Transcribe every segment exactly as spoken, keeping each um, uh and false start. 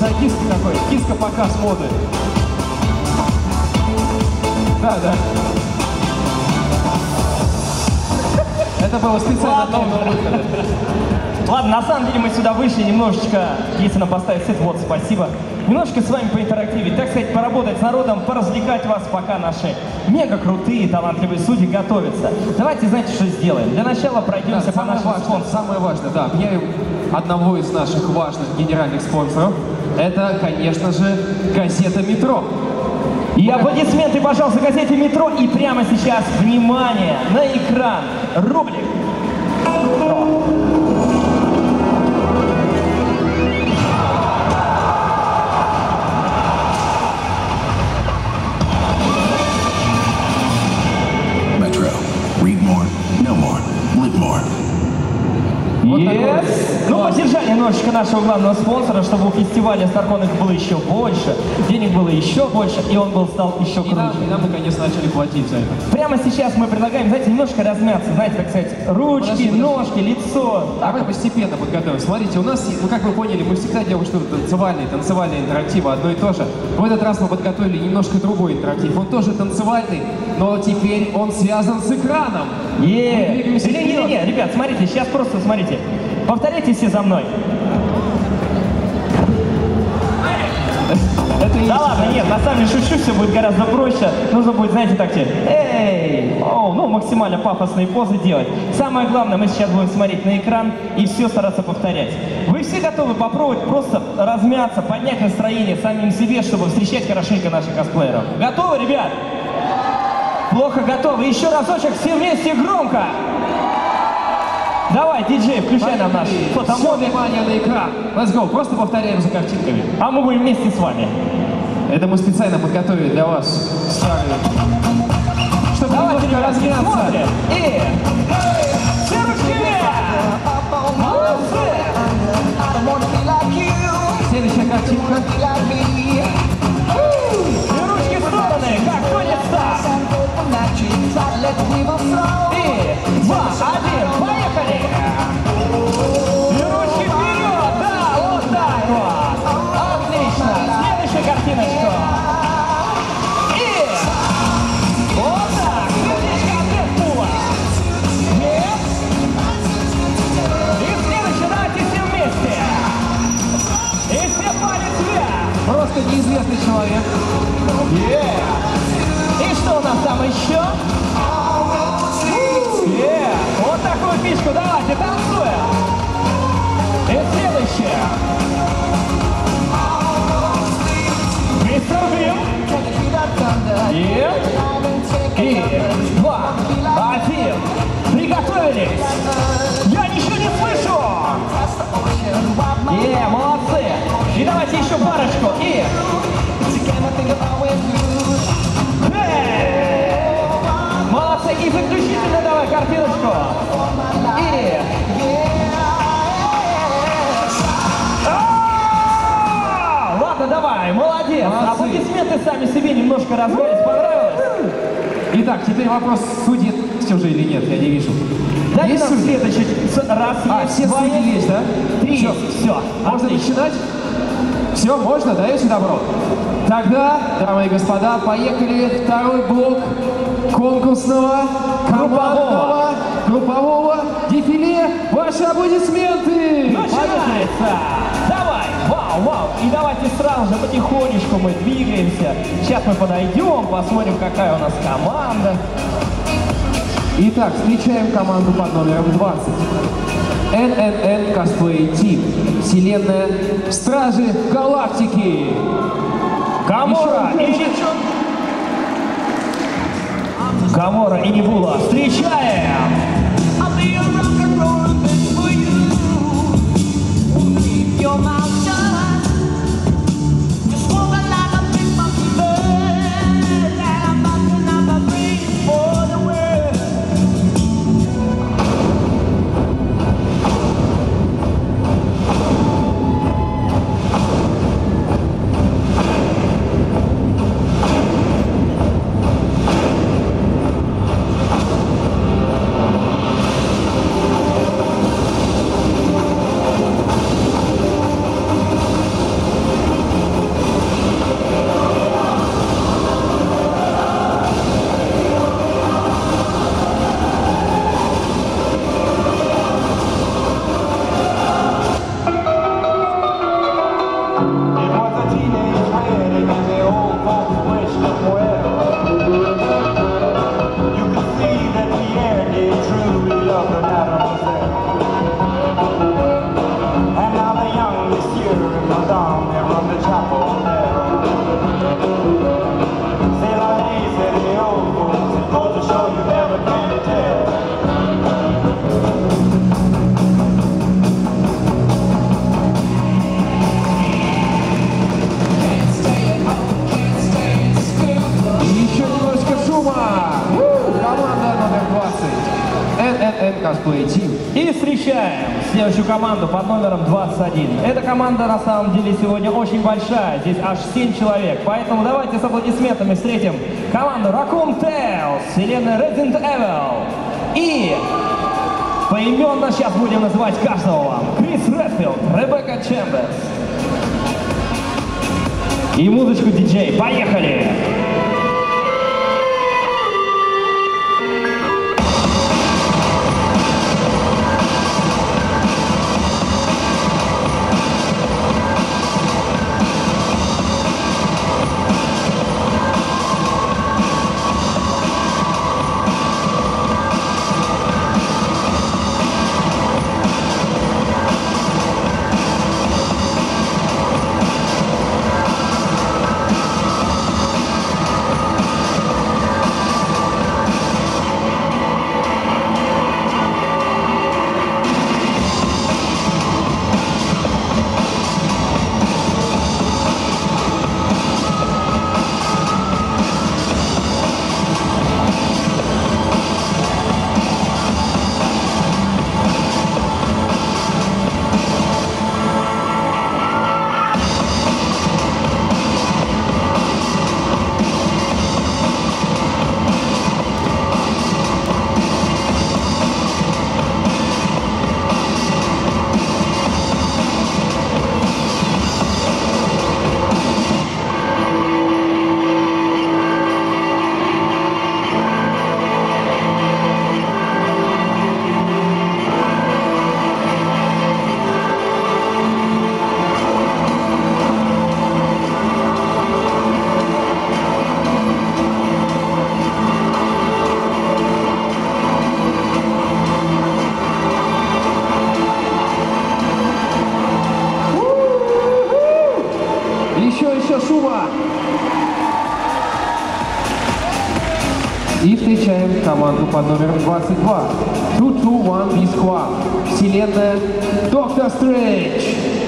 за киска какой? Киска показ моды. Да, да. Это было специально для нового выхода. Ладно, на самом деле мы сюда вышли немножечко, если нам поставить свет, вот, спасибо. Немножечко с вами поинтерактивить, так сказать, поработать с народом, поразвлекать вас, пока наши мега крутые, талантливые судьи готовятся. Давайте, знаете, что сделаем? Для начала пройдемся Да, по нашим важное, спонсорам. самое важное, да, объявим одного из наших важных генеральных спонсоров. Это, конечно же, газета «Метро». И аплодисменты, пожалуйста, газете «Метро». И прямо сейчас, внимание, на экран рубрик. Metro. Read more, know more, live more. Yes. Ну, поддержали немножечко нашего главного спонсора, чтобы у фестиваля Старкон их было еще больше, денег было еще больше, и он был стал еще И нам, круче. и нам наконец начали платить за это. Прямо сейчас мы предлагаем, знаете, немножко размяться, знаете, так сказать, ручки, Подожди, подожди. ножки, лицо. Давай постепенно подготовим. Смотрите, у нас, ну как вы поняли, мы всегда делаем что-то танцевальное, танцевальное интерактивы, одно и то же. В этот раз мы подготовили немножко другой интерактив. Он тоже танцевальный, но теперь он связан с экраном. Не-не-не, ребят, смотрите, сейчас просто смотрите. Повторяйте все за мной. Это и Да есть ладно, экран. нет, на самом деле шучу, все будет гораздо проще. Нужно будет, знаете, так тебе, эй, оу, ну максимально пафосные позы делать. Самое главное, мы сейчас будем смотреть на экран и все стараться повторять. Вы все готовы попробовать просто размяться, поднять настроение самим себе, чтобы встречать хорошенько наших косплееров? Готовы, ребят? Плохо готовы. Еще разочек, все вместе громко. Давай, диджей, включай нам наш Все фотомобиль. внимание на экран. Let's go. Просто повторяем за картинками. А мы будем вместе с вами. Это мы специально подготовили для вас старые. Чтобы Давайте, немножко ребятки, размяться. смотрим. И... Все ручки вверх! Молодцы! Следующая картинка. И ручки в стороны, как конец-то! И... Два, один, поехали! И ручки вперед! Да, вот так вот! Отлично! Следующая картиночка! И... Вот так! Сердечко опять пула! Нет! И следующее, давайте все вместе! И все палец вверх! Просто неизвестный человек. Yeah. И что у нас там еще? Yeah. Вот такую фишку давайте, танцуем! И следующее! мистер Бим! И... И... Два... Один... Приготовились! Я ничего не слышу! Е, молодцы! И давайте еще парочку! И... Эй! Молодцы! И заключительно давай картиночку! И... А! Ладно, давай, молодец! Молодцы. Аплодисменты сами себе немножко развались, понравилось? Итак, теперь вопрос, судьи все же или нет, я не вижу. Дайте Есть нам судьи? следующий с- раз А, есть, все два судьи есть, да? Три, Всё. все, Можно начинать? Все, можно, даете добро? Тогда, дамы и господа, поехали второй блок конкурсного, командного, группового дефиле. Ваши аплодисменты! Начинается! Давай! Вау, вау! И давайте сразу же потихонечку мы двигаемся. Сейчас мы подойдем, посмотрим, какая у нас команда. Итак, встречаем команду под номером двадцать. эн эн эн Cosplay Team. Вселенная Стражи Галактики. Гамора и... Гамора и Небула. Встречаем! cosplay team. И встречаем следующую команду под номером двадцать один. Эта команда на самом деле сегодня очень большая, здесь аж семь человек, поэтому давайте с аплодисментами встретим команду Raccoon Tales, вселенная Resident Evil. И поименно сейчас будем называть каждого вам. Крис Редфилд, Ребекка Чемберс. И музычку диджей. Поехали! И встречаем команду под номером двадцать два. два два один B-Squad. Вселенная Доктор Стрэндж.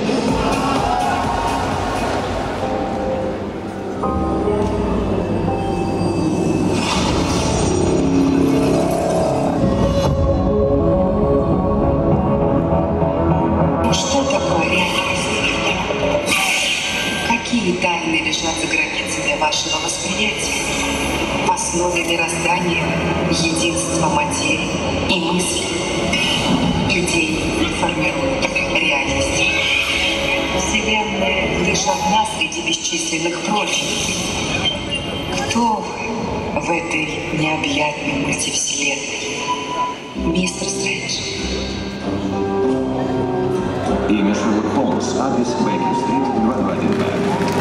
Что такое реальность? Какие тайны лежат за границами вашего восприятия? В основе мироздания единство материи и мысли. Людей формируют реальность. Вселенная лишь одна среди бесчисленных прочих. Кто вы в этой необъятной мультивселенной? Мистер Стрэндж. Имя Шерлок Холмс, адрес Бейкер-стрит, два два один Б.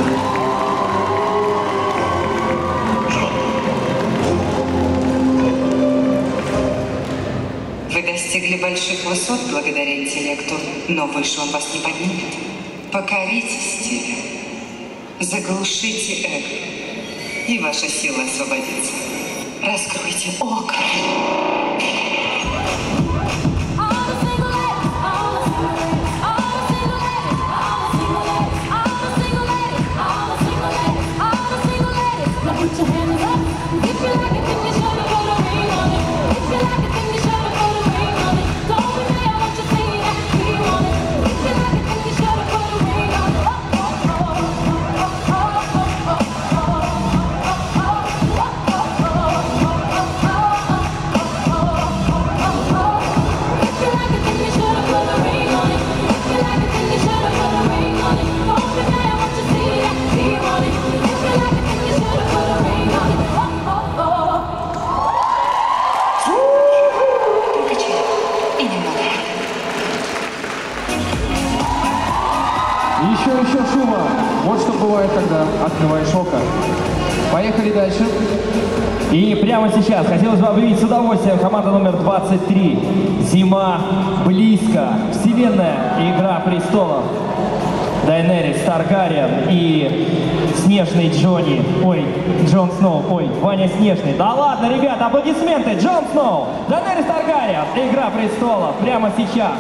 Вы достигли больших высот благодаря интеллекту, но выше он вас не поднимет. Покоритесь себе, заглушите эго, и ваша сила освободится. Раскройте око. Еще, еще шума. Вот что бывает, когда открываешь око. Поехали дальше. И прямо сейчас хотелось бы объявить с удовольствием команда номер двадцать три. Зима близко. Вселенная Игра престолов. Дайнерис Таргариен и Снежный Джонни. Ой, Джон Сноу. Ой, Ваня Снежный. Да ладно, ребята, аплодисменты. Джон Сноу. Дайнерис Таргариен. Игра престолов. Прямо сейчас.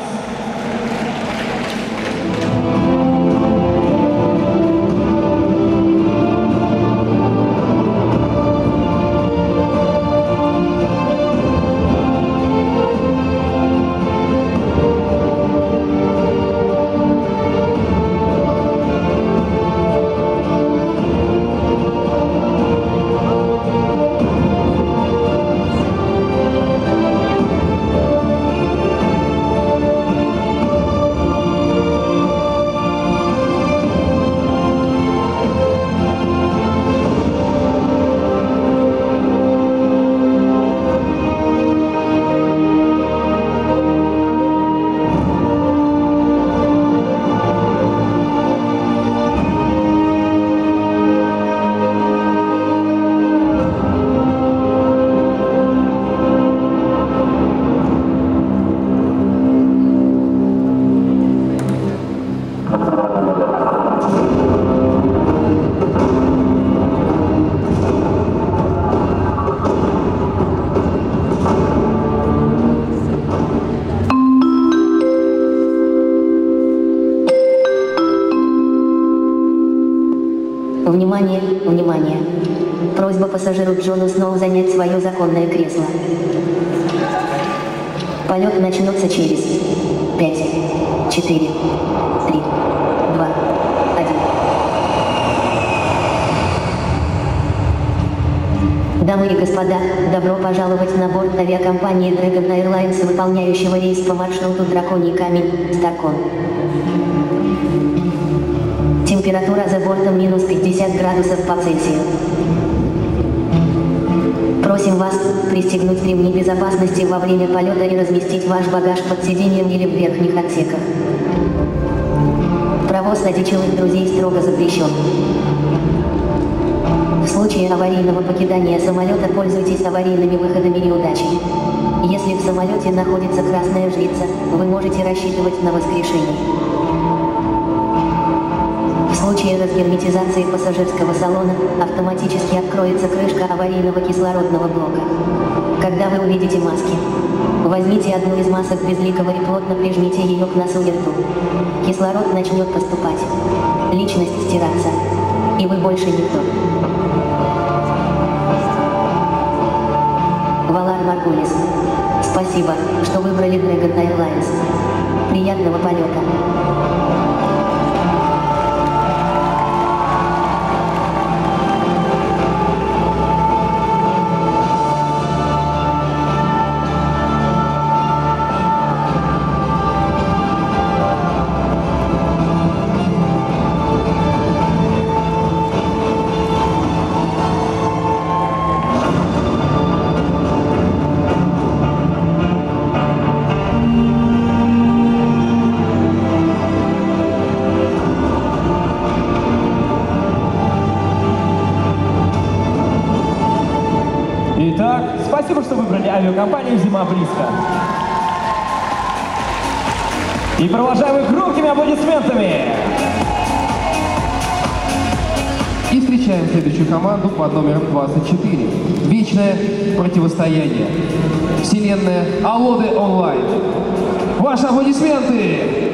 Внимание, внимание. Просьба пассажиру Джону Сноу занять свое законное кресло. Полет начнется через пять, четыре, три, два, один. Дамы и господа, добро пожаловать на борт авиакомпании Dragon Airlines, выполняющего рейс по маршруту Драконий камень, Старкон. Температура за бортом минус пятьдесят градусов по Цельсию. Просим вас пристегнуть ремни безопасности во время полета и разместить ваш багаж под сиденьем или в верхних отсеках. Провоз одичалых друзей строго запрещен. В случае аварийного покидания самолета пользуйтесь аварийными выходами неудачи. Если в самолете находится красная жрица, вы можете рассчитывать на воскрешение. В случае разгерметизации пассажирского салона автоматически откроется крышка аварийного кислородного блока. Когда вы увидите маски, возьмите одну из масок безликого и плотно прижмите ее к носу и рту. Кислород начнет поступать, личность стираться, и вы больше никто. Валар Маргулис. Спасибо, что выбрали Dragon Airlines. Приятного полета. Итак, спасибо, что выбрали авиакомпанию «Зима близко». И провожаем их громкими аплодисментами. И встречаем следующую команду под номером двадцать четыре. Вечное противостояние. Вселенная Алоды Онлайн. Ваши аплодисменты!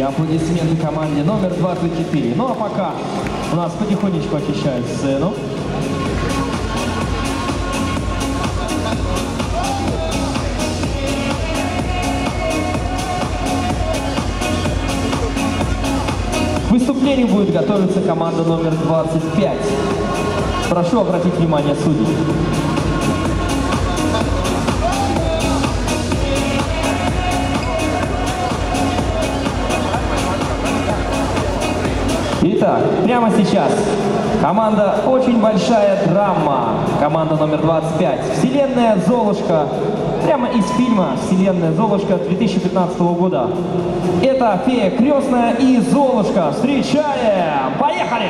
аплодисменты команде номер двадцать четыре. Ну а пока у нас потихонечку очищают сцену. К выступлению будет готовиться команда номер двадцать пять. Прошу обратить внимание судей. Итак, прямо сейчас команда «Очень большая драма», команда номер двадцать пять, «Вселенная Золушка», прямо из фильма «Вселенная Золушка» две тысячи пятнадцатого года. Это фея крестная и Золушка. Встречаем! Поехали!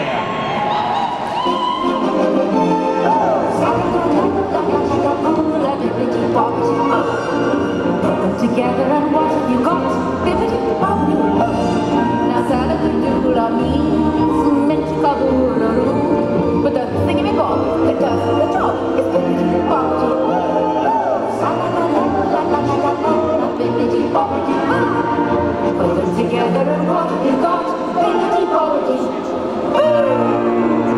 Together and what have you got? Bibbidi bobbidi boo. Now Santa could do love me some menchikaboo. But the thingy bob that does the job is bibbidi bobbidi boo. Santa la la la la la la la la bibbidi bobbidi boo. Put them together and what have you got? Bibbidi bobbidi boo.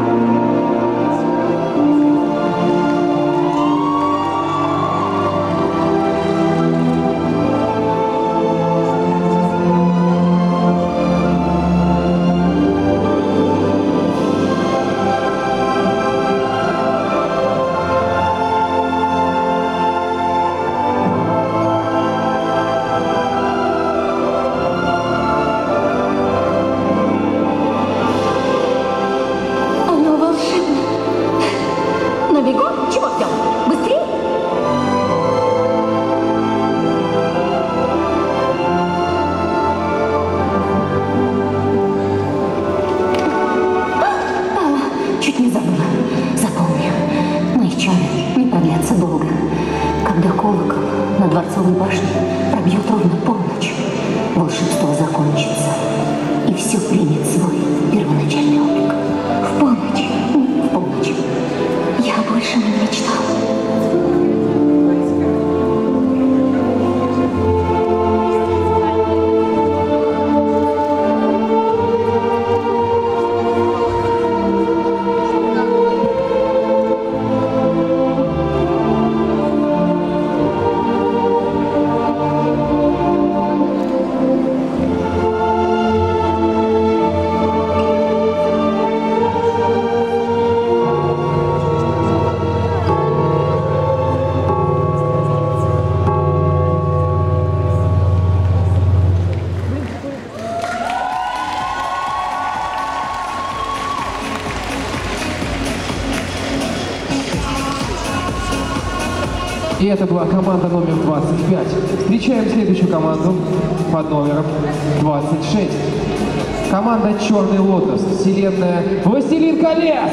И это была команда номер двадцать пять. Встречаем следующую команду под номером двадцать шесть. Команда «Черный лотос», вселенная «Властелин колец».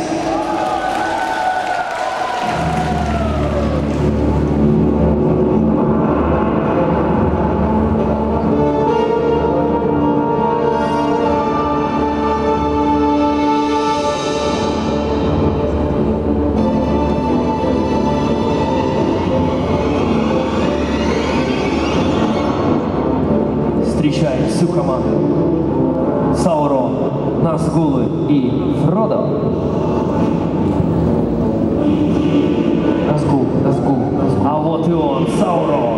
Встречаем всю команду. Саурон, Назгулы и Фродо. Назгул, Назгул, Назгул. А вот и он, Саурон.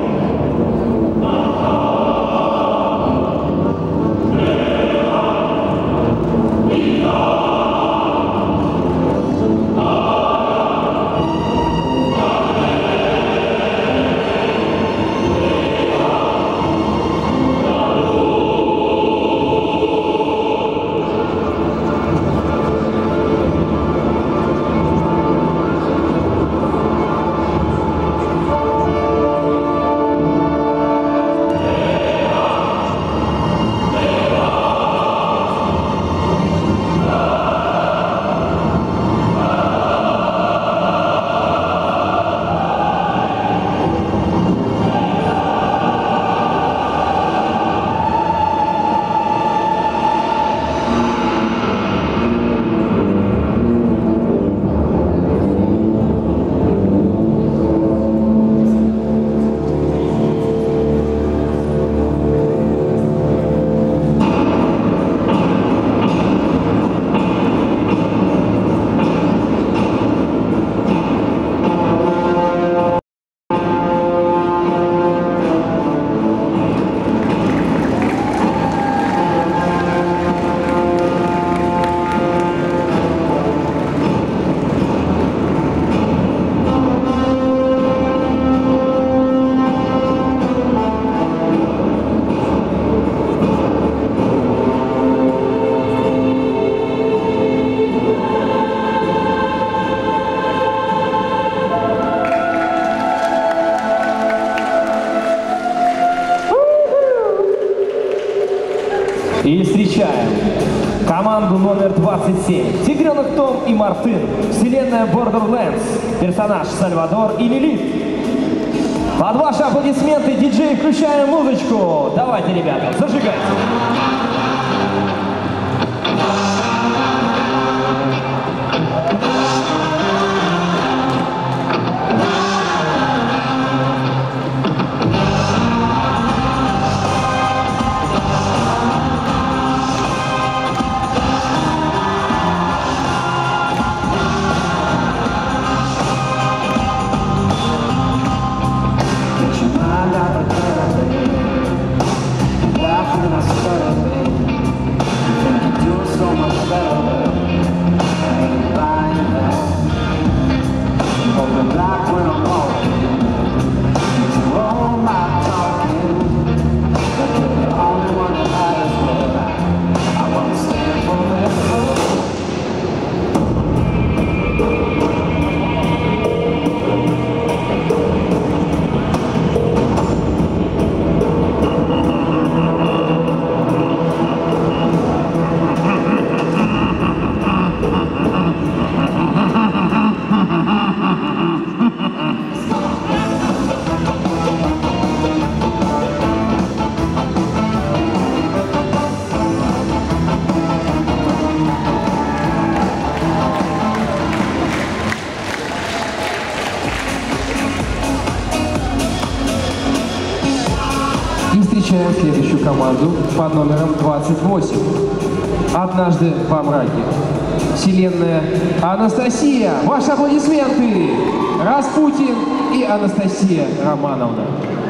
встречаем команду номер двадцать семь. Тигренок Том и Мартын. Вселенная Borderlands. Персонаж Сальвадор и Лилит. Под ваши аплодисменты, диджей, включаем музычку. Давайте, ребята, зажигайте. Встречаем следующую команду под номером двадцать восемь. Однажды во мраке. Вселенная Анастасия. Ваши аплодисменты! Распутин и Анастасия Романовна.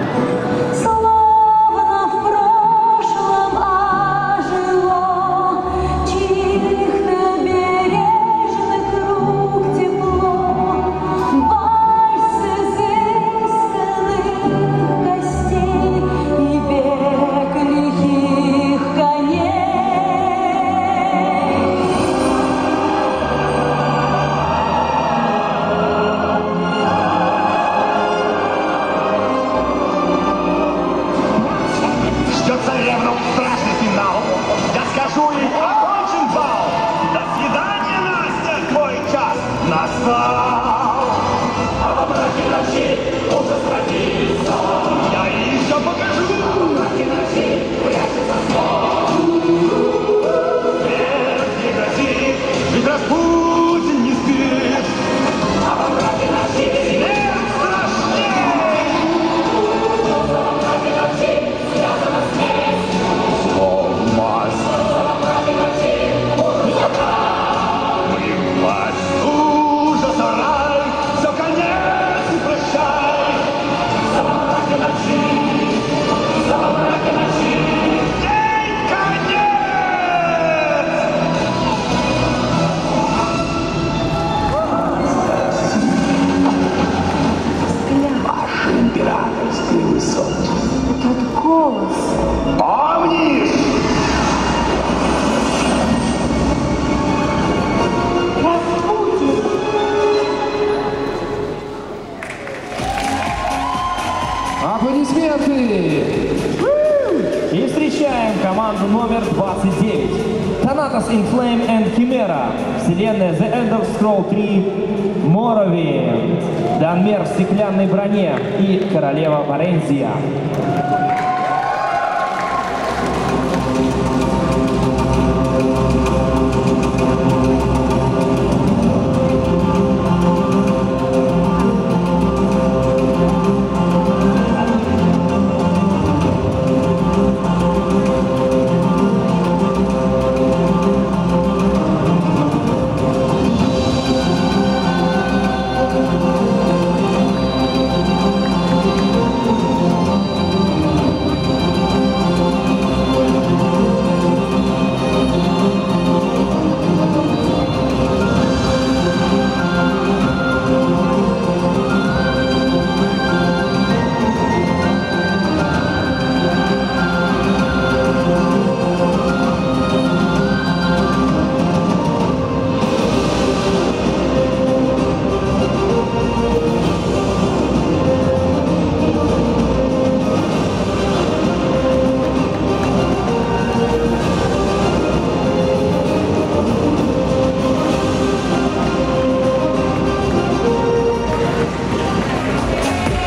И встречаем команду номер двадцать девять. Thanatos in Flame and Chimera. Вселенная The Elder Scrolls три. Morrowind. Данмер в стеклянной броне и королева Варензия.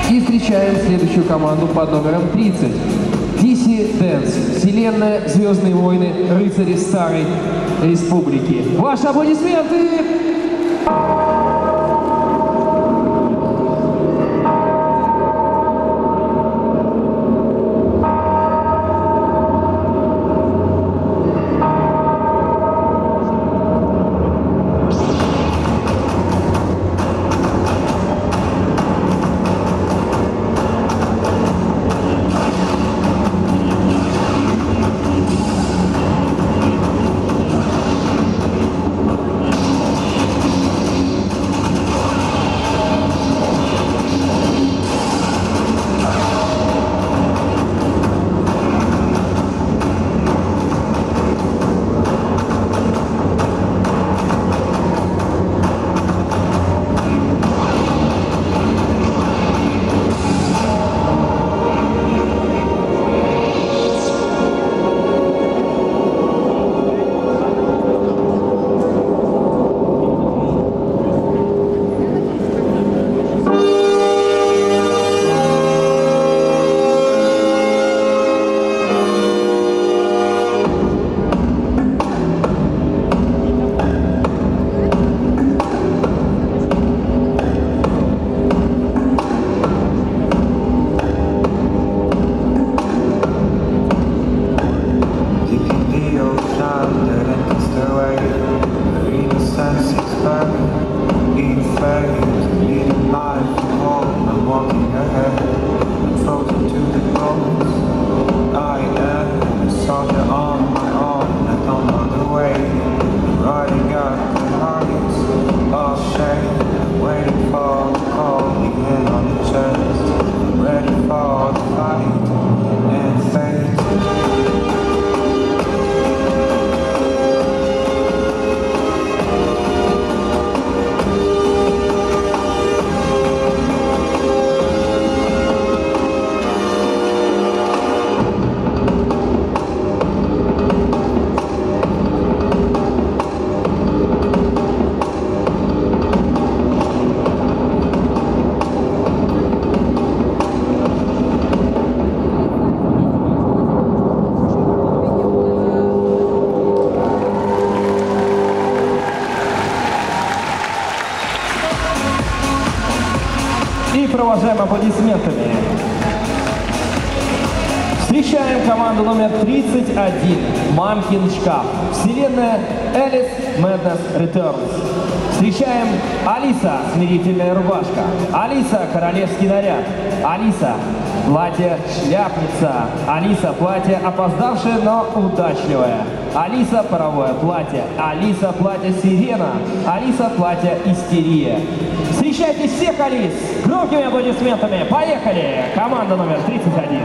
И встречаем следующую команду под номером тридцать. ди си Dance. Вселенная, Звездные войны, рыцари Старой Республики. Ваши аплодисменты! Провожаем аплодисментами. Встречаем команду номер тридцать один. Мамкин шкаф. Вселенная Alice Madness Returns. Встречаем Алиса, смирительная рубашка. Алиса, королевский наряд. Алиса, платье шляпница. Алиса, платье опоздавшее, но удачливое. Алиса, паровое платье. Алиса, платье сирена. Алиса, платье истерия. Встречайте всех Алис громкими аплодисментами. Поехали! Команда номер тридцать один.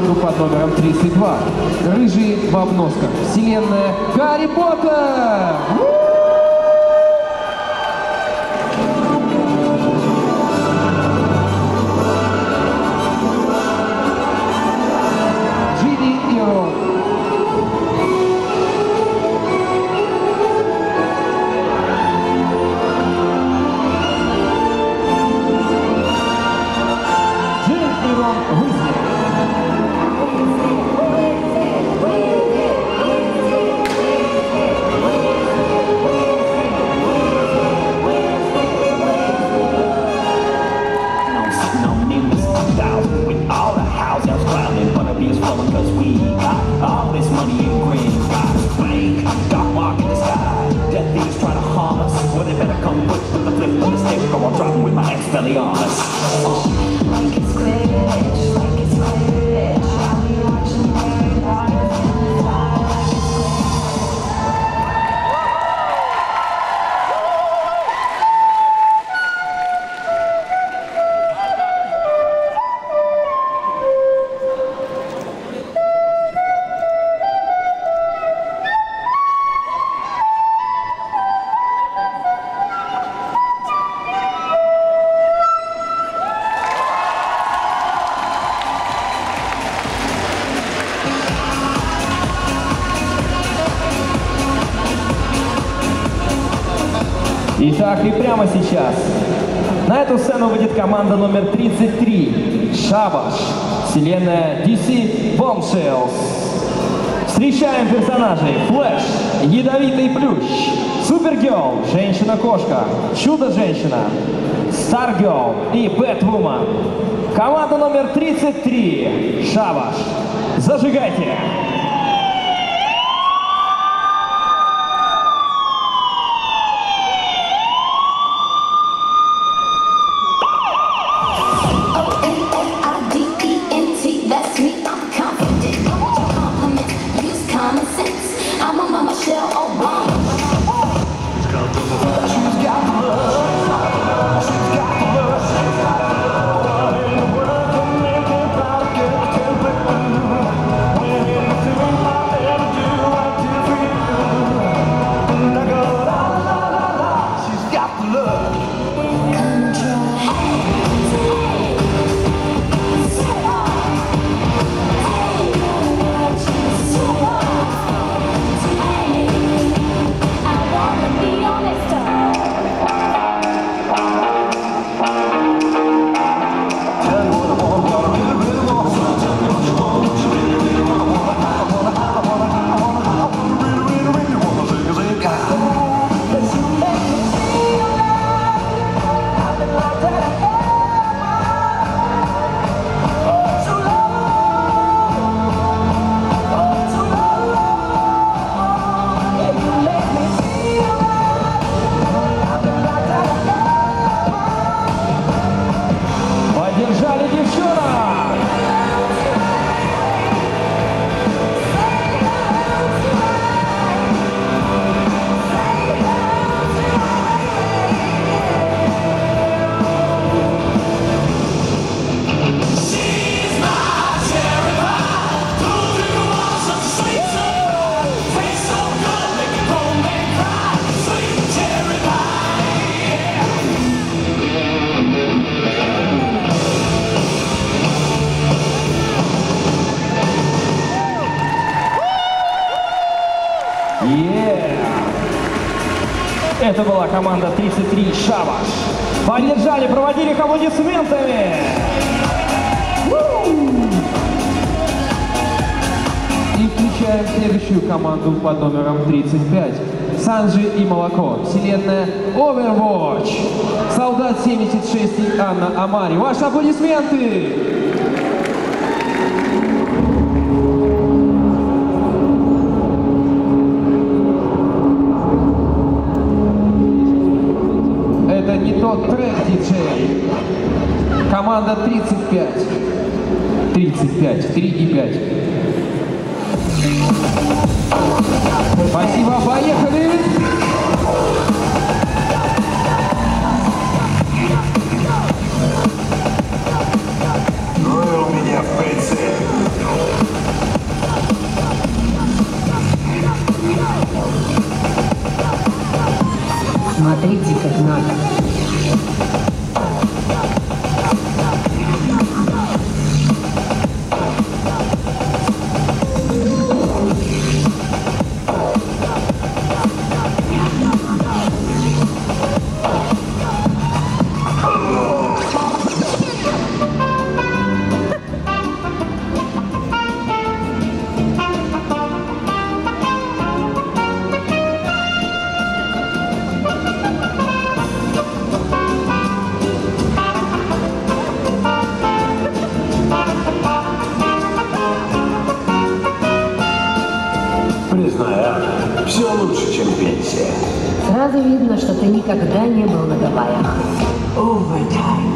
команду под номером тридцать два. Рыжий в обносках. Вселенная Гарри Поттер! Джинни и Рон. Итак, и прямо сейчас на эту сцену выйдет команда номер тридцать три. Шабаш. Вселенная ди си Bombshells. Встречаем персонажей: Флэш, Ядовитый Плющ, Супергерл, Женщина-кошка, Чудо-женщина, Старгерл и Бэтвумен. Команда номер тридцать три. Шабаш. Зажигайте! Это была команда тридцать три Шабаш. Поддержали, проводили их аплодисментами. И включаем следующую команду под номером тридцать пять. Санджи и Молоко. Вселенная Overwatch. Солдат семьдесят шесть и Анна Амари. Ваши аплодисменты! Это не тот трек, диджей. Команда тридцать пять. тридцать пять. три и пять. Спасибо, поехали! Ну и у меня в прицеле Признаю, все лучше, чем пенсия. Сразу видно, что ты никогда не был на Гавайях. Overtime.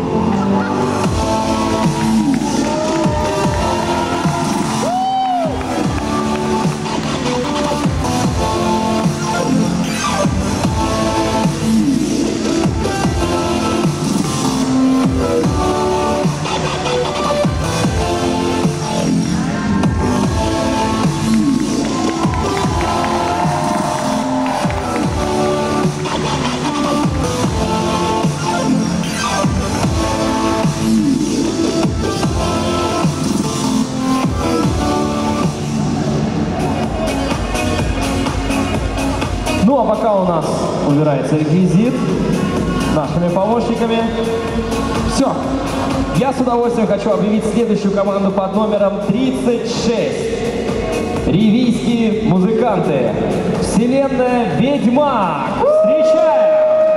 Ну а пока у нас убирается реквизит нашими помощниками. Все. Я с удовольствием хочу объявить следующую команду под номером тридцать шесть. Ривийские музыканты. Вселенная Ведьмак. Встречаем!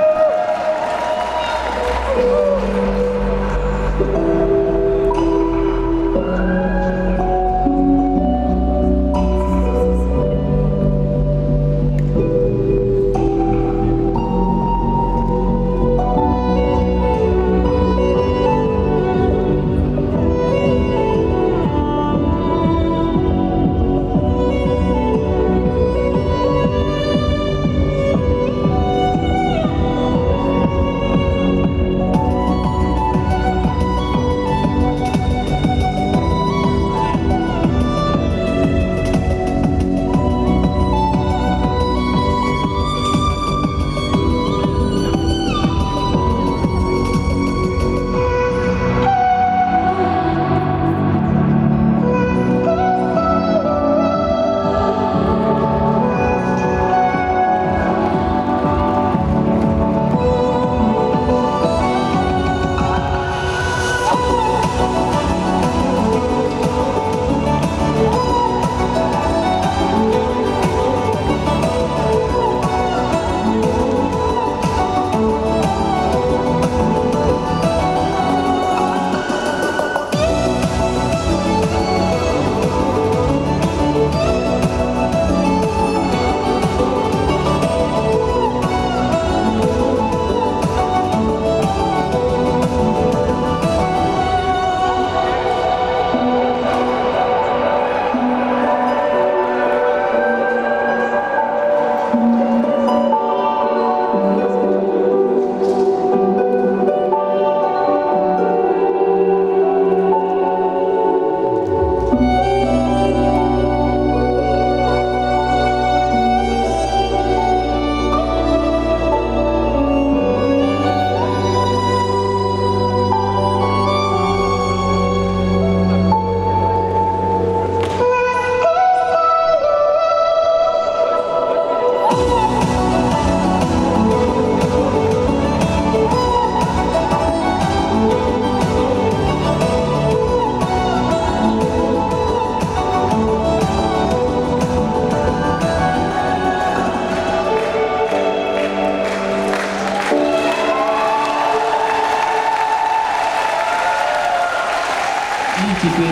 Теперь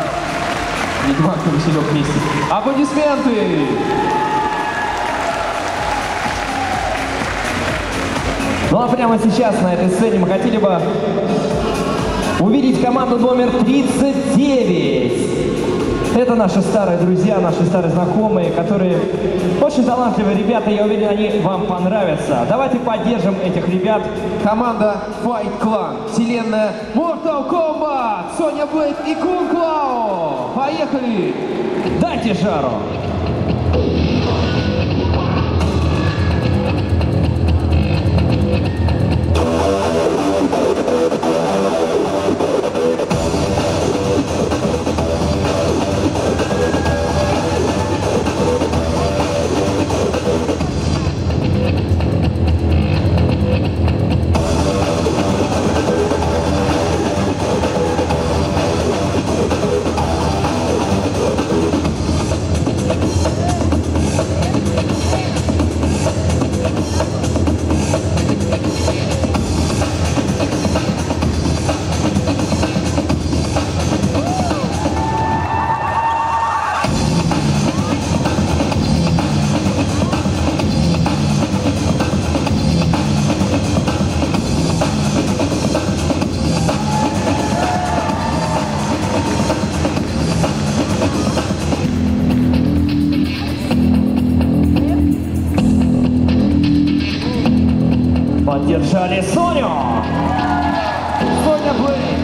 Ведьмак и Василек вместе. Аплодисменты! Ну а прямо сейчас на этой сцене мы хотели бы увидеть команду номер тридцать девять. Это наши старые друзья, наши старые знакомые, которые очень талантливые ребята. Я уверен, они вам понравятся. Давайте поддержим этих ребят. Команда Fight Clan, вселенная Mortal Kombat, Соня Блейд и Кун Клао. Поехали! Дайте жару! Задержали Соню. Соня Блейк.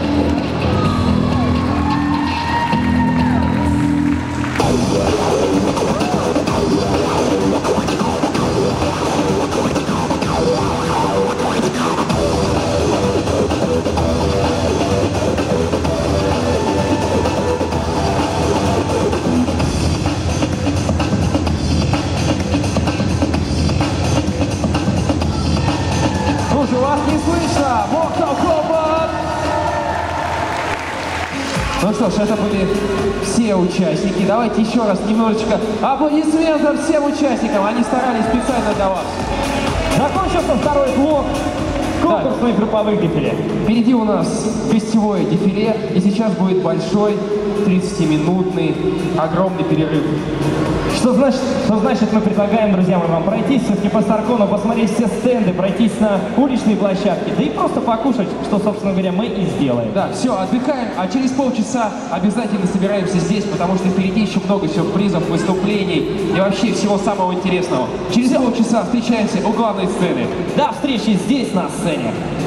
Слушай, вас не слышно! Mortal Kombat! Ну что ж, это были все участники. Давайте еще раз немножечко аплодисментов всем участникам. Они старались специально для вас. Закончился второй блок конкурсных групповых дефиле. Впереди у нас гостевое дефиле, и сейчас будет большой тридцатиминутный огромный перерыв. Что значит, что значит мы предлагаем, друзья мои, вам пройтись все-таки по Старкону, посмотреть все стенды, пройтись на уличные площадки, да и просто покушать, что, собственно говоря, мы и сделаем. Да, все, отдыхаем, а через полчаса обязательно собираемся здесь, потому что впереди еще много сюрпризов, выступлений и вообще всего самого интересного. Через полчаса встречаемся у главной сцены. До встречи здесь, на сцене.